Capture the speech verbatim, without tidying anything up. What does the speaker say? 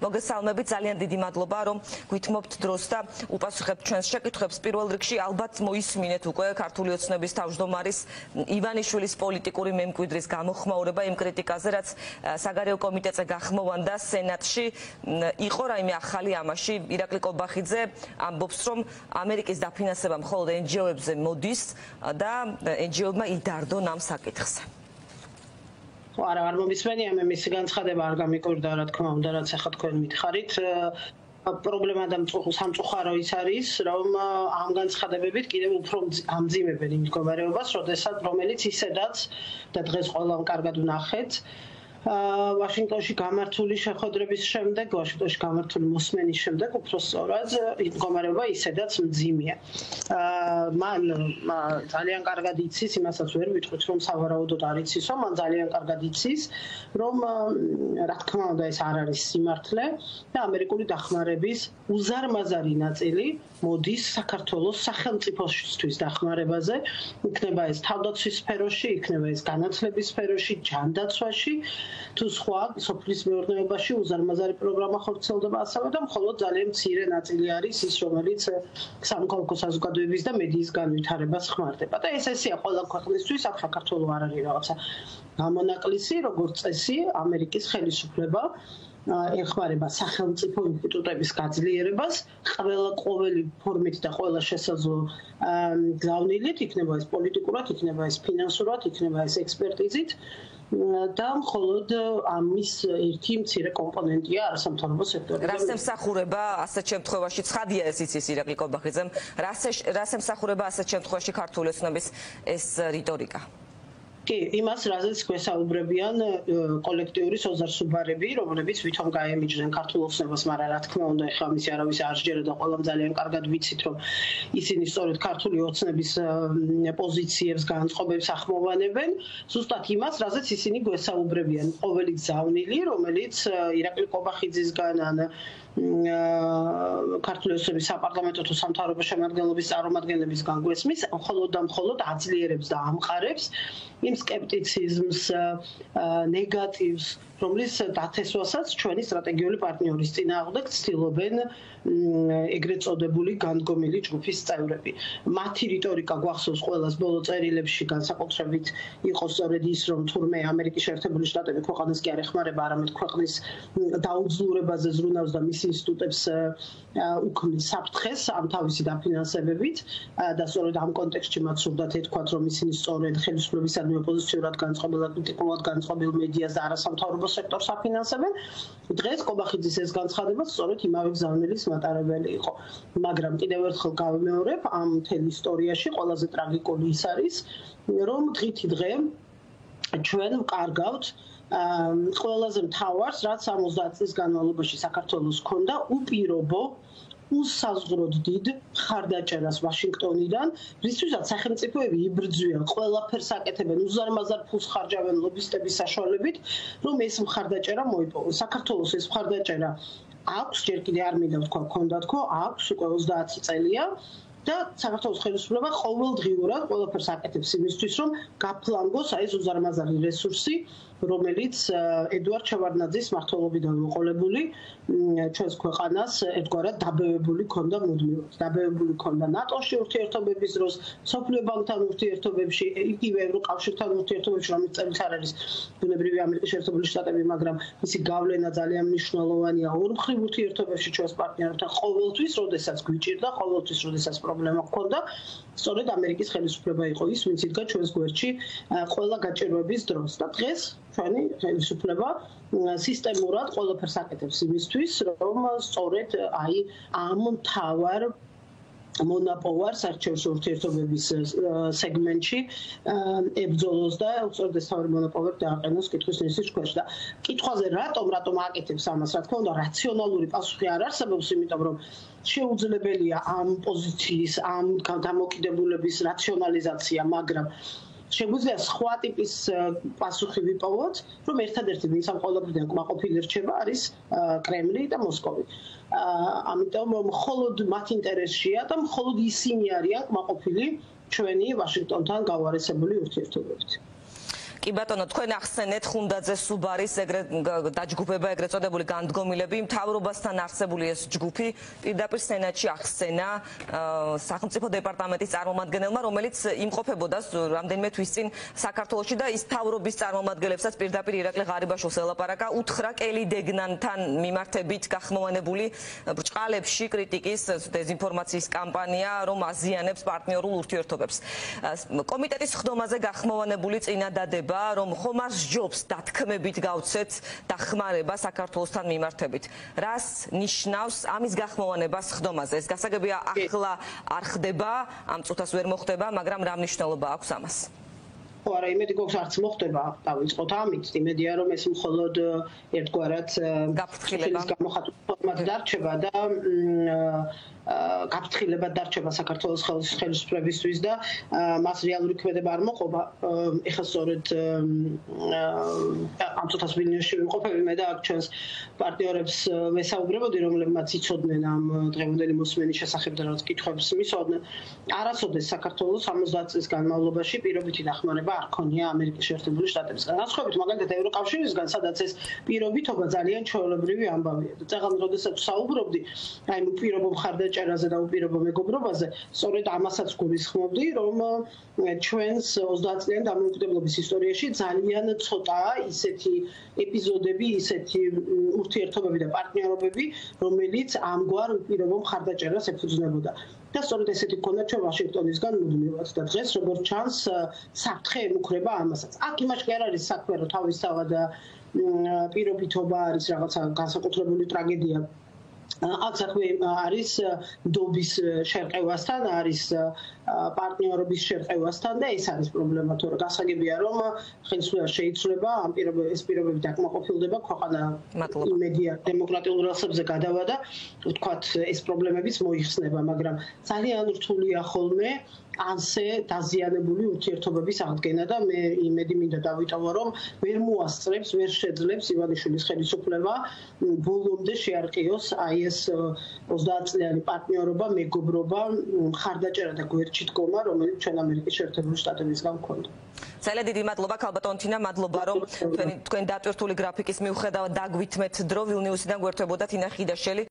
მოგესალმებით, ძალიან დიდი მადლობა, რომ გვითმობთ დროს და უპასუხებთ ჩვენს შეკითხვებს. პირველ რიგში ალბათ მოისმინეთ უკვე ქართული ოცნების თავმჯდომარის ივანიშვილის პოლიტიკური მემკვიდრის გამოხმაურება იმ კრიტიკაზე, რაც საგარეო კომიტეტზე გახმოვანდა სენატში. იყო რაიმე ახალი ამაში? ირაკლი კობახიძე ამბობს, რომ ამერიკის დაფინანსება მხოლოდ εν ჯი ო-ებზე მოდის და εν ჯი ო-მა იდარდონ ამ საკითხზე. არა, არ მომისმენია, მე მისი განცხადება არ გამიკვირდა, რა თქმა უნდა, რაც ახლა თქვენ მითხარით. პრობლემა და სამწუხარო ის არის, რომ ამ განცხადებებით კიდევ უფრო ამძიმებენ იმ მდგომარეობას, როდესაც რომელიც ისედაც და დღეს ყველამ კარგად ვნახეთ, ვაშინგტონში გამართული შეხვედრების შემდეგ, ვაშინგტონში გამართული მოსმენის შემდეგ, უფრო სწორად, მდგომარეობა ისედაც მძიმეა. მან ძალიან კარგად იცის, იმასაც ვერ ვიტყვით, რომ სავარაუდოდ არ იცის, რომ მან ძალიან კარგად იცის, რომ რა თქმა უნდა ეს არ არის სიმართლე და ამერიკული დახმარების უზარმაზარი ნაწილი მოდის საქართველოს სახელმწიფოსთვის დახმარებაზე, იქნება ეს თავდაცვის სფეროში, იქნება ეს განათლების სფეროში, ჯანდაცვაში, თუ სხვა სოფლის მეურნეობაში უზარმაზარი პროგრამა ხორციელდება ასევე და მხოლოდ ძალიან მცირე ნაწილი არის ის, რომელიც სამოქალაქო საზოგადოების და მედიის განვითარებას ხმარდება. და ეს ესეა ყველა ქვეყნისთვის, აქ საქართველოს არ არის რაღაცა გამონაკლისი, როგორც წესი, ამერიკის ხელისუფლება ეხმარება სახელმწიფო ინსტიტუტების გაძლიერებას, ყველა ყოველი ფორმით და ყველა შესაძლო გზავნილით, იქნება ეს პოლიტიკურად, იქნება ეს ფინანსურად, იქნება ეს ექსპერტიზით. და მხოლოდ ამის ერთი მცირე კომპონენტია არასამთავრობო სექტორი. რას ემსახურება ასეთ შემთხვევაში, ცხადია ეს იცის ირაკლი კობახიძემ, რას ემსახურება ასეთ შემთხვევაში ქართული ოცნების ეს რიტორიკა? კი, იმას, რაზეც გვესაუბრებიან კოლექტიური სოზარსუბარები, რომლებიც ვითომ გაემიჯნენ ქართულ ოცნებას, მაგრამ რა თქმა უნდა, ეხლა მისი არავის არ სჯერა და ყველამ ძალიან კარგად ვიცით, რომ ისინი სწორედ ქართული ოცნების პოზიციებს, განწყობებს ახმოვანებენ, ზუსტად იმას, რაზეც ისინი გვესაუბრებიან. ყოველი გზავნილი, რომელიც ირაკლი კობახიძისგან ან ქართული ოცნების საპარლამენტო თუ სამთავრობო შემადგენლობის წარმომადგენლებისგან გვესმის, მხოლოდ და მხოლოდ აძლიერებს და ამყარებს იმ სკეპტიციზმს, ნეგატივს, რომლის დათესვასაც ჩვენი სტრატეგიული პარტნიორის წინააღმდეგ ცდილობენ ეგრეთ წოდებული განდგომილი ჯგუფის წევრები. მათი რიტორიკა გვახსოვს ყველას ბოლო წერილებში, განსაკუთრებით იყო სწორედ ის, რომ თურმე ამერიკის შეერთებული შტატები ქვეყანას კი არ ეხმარება, არამედ ქვეყნის დაუძლურებაზე ზრუნავს და მის ინსტიტუტებს უქმნის საფრთხეს ამ თავისი დაფინანსებებით და სწორედ ამ კონტექსტში მათ სურდათ ეთქვათ, რომ ისინი სწორედ ხელისუფლებისადმი ოპოზიციურად განწყობილ და კრიტიკულად განწყობილ მედიას და არასამთავრობო სექტორს აფინანსებენ. დღეს კობახიძის ეს განცხადება სწორედ იმავე გზავნილის მატარებელი იყო. მაგრამ კიდევ ერთხელ გავიმეორებ, ამ მთელ ისტორიაში ყველაზე ტრაგიკული ის არის, რომ დღითი დღე ჩვენ ვკარგავთ ყველაზე მთავარს, რაც სამოცდაათ წლის განმავლობაში საქართველოს ჰქონდა უპირობო უსაზღვროდ დიდ მხარდაჭერას ვაშინგტონიდან, რისთვისაც სახელმწიფოები იბრძვიან, ყველაფერს აკეთებენ, უზარმაზარ ფულს ხარჯავენ ლობისტების საშუალებით, რომ ეს მხარდაჭერა მოიპოვონ. საქართველოს ეს მხარდაჭერა აქვს, ჯერ კიდე არ მინდა ვთქვა, ჰქონდა თქო, აქვს უკვე ოცდაათი წელია. და საქართველოს ხელისუფლება ყოველდღიურად ყველაფერს აკეთებს იმისთვის, რომ გაფლანგოს აი ეს უზარმაზარი რესურსი, რომელიც ედუარდ შევარდნაძის მმართველობიდან მოყოლებული ჩვენს ქვეყანას ერთგვარად დაბევებული ქონდა მუდმივად. დაბევებული ქონდა ნატოში ურთიერთობების დროს, მსოფლიო ბანკთან ურთიერთობებში, იგივე ევროკავშირთან ურთიერთობებში, რომელიც წელს არ არის ბუნებრივი ამერიკის შეერთებული შტატები, მაგრამ მისი გავლენა ძალიან მნიშვნელოვანია ორმხრივ ურთიერთობებში ჩვენს პარტნიორებთან ყოველთვის, როდესაც გვიჭირდა, ყოველთვის, როდესაც პრობლემა ჰქონდა, სწორედ ამერიკის ხელისუფლება იყო ის, ვინც იდგა ჩვენს გვერდში ყველა გაჭირვების დროს და დღეს ჩვენი ხელისუფლება სისტემურად ყველაფერს აკეთებს იმისთვის, რომ სწორედ აი ამ მთავარ მონაპოვარს საერთაშორისო ურთიერთობების სეგმენტში ებრძოლოს და სწორედ ეს თავი მონაპოვარი დააყენოს კითხვის ნისლის ქვეშ და კითხვაზე რატომ რატომ აკეთებს ამას, რა თქმა უნდა, რაციონალური პასუხი არ არსებობს, იმიტომ რომ შეუძლებელია ამ პოზიციის, ამ დამოკიდებულების რაციონალიზაცია, მაგრამ შეგვიძლია სხვა ტიპის პასუხი ვიპოვოთ, რომ ერთადერთი ვინც ამ ყველაფრიდან კმაყოფილი რჩება არის კრემლი და მოსკოვი. ამიტომ მხოლოდ მათ ინტერესშია და მხოლოდ ისინი არიან კმაყოფილი ჩვენი ვაშინგტონთან გავარესებული ურთიერთობებით. კი ბატონო, თქვენ ახსენეთ ხუნდაძე სუბარის ეგრეთ დაჯგუფება, ეგრეთ წოდებული განდგომილები, მთავრობასთან არსებული ეს ჯგუფი პირდაპირ სენატში ახსენა სახელმწიფო დეპარტამენტის წარმომადგენელმა, რომელიც იმყოფებოდა რამდენიმე თვის წინ საქართველოში და ის მთავრობის წარმომადგენლებსაც პირდაპირ ირაკლი ღარიბაშვილს ელაპარაკა, უთხრა კელი დეგნანთან მიმართებით გახმოვანებული ბრჭყალებში კრიტიკის დეზინფორმაციის კამპანია, რომ აზიანებს პარტნიორულ ურთიერთობებს. კომიტეტის ხდომაზე გახმოვანებული წინადადება, რომ ხომ არ სჯობს დათქმებით გავცეთ დახმარება საქართველოსთან მიმართებით. რას ნიშნავს ამის გახმოვანებას ხდომაზე? ეს გასაგებია ახლა არ ხდება, ამ წუთას ვერ მოხდება, მაგრამ რა მნიშვნელობა აქვს ამას? ხო, არა, იმედი გვაქვს არც მოხდება, დავიწყოთ ამით. იმედია, რომ ეს მხოლოდ ერთგვარად გაფრთხილება გამოხატულობად დარჩება და გაფრთხილება დარჩება საქართველოს ხელისუფლებისთვის და მას რეალური ქმედება არ მოყობა. ეხლა სწორედ ამ წუთას ვილნიუსში ვიმყოფები მე და აქ ჩვენს პარტნიორებს ვესაუბრებოდი, რომლებმაც იცოდნენ ამ დღევანდელი მოსმენის შესახებ და რაც კითხვებს მისვავდნენ. არასოდეს საქართველოს სამოცდაათ წლის განმავლობაში პირობითი დახმარება არ ქონია ამერიკის შეერთებული შტატებისგან. განსხვავებით მაგალითად ევროკავშირისგან, სადაც ეს პირობითობა ძალიან ჩვეულებრივი ამბავია. და წეგან როდესაც საუბრობდი, აი უპირობო მხარდაჭერაზე და უპირობო მეგობრობაზე, სწორედ ამასაც გულისხმობდი, რომ ჩვენს ოცდაათ წლიანი დამოუკიდებლობის ისტორიაში ძალიან ცოტაა ისეთი ეპიზოდები, ისეთი ურთიერთობები და პარტნიორობები, რომელიც ამგვარ უპირობო მხარდაჭერას ეფუძნებოდა. და სწორედ ესეთი გქონდა ჩვენ ვაშინგტონისგან მუდმივად და დღეს როგორც ჩანს საფრთხე ემუქრება ამასაც. აქ იმაში არ არის საქმე, რომ თავისთავად პირობითობა არის რაღაცა განსაკუთრებული ტრაგედია. აქ საქმე არის დობის შერყევასთან, არის პარტნიორობის შერყევასთან და ეს არის პრობლემა, თორე გასაგებია, რომ ხელისუფლება შეიცვლება, ამ პირობების პირობები დაკმაყოფილდება, ქვეყანა იმედია დემოკრატიულ რელსებზე გადავა და ვთქვათ, ეს პრობლემებიც მოიხსნება, მაგრამ ძალიან რთულია ხოლმე ანსე დაზიანებული ურთიერთობების აღდგენა და მე იმედი მინდა დავიტოვო, რომ ვერ მოასწრებს, ვერ შეძლებს ივანიშვილის ხელისუფლება ბოლომდე შეარყიოს აი ეს ოცდაათ წლიანი პარტნიორობა, მეგობრობა, მხარდაჭერა და გვერდში დგომა, რომელიც ჩვენ ამერიკის შეერთებული შტატებისგან გვქონდა. ძალიან დიდი მადლობა ქალბატონ თინა, მადლობა რომ თქვენ დატვირთული გრაფიკის მიუხედავად დაგვითმეთ დრო ვილნიუსიდან გვერდებოდა თინა ხიდაშელი.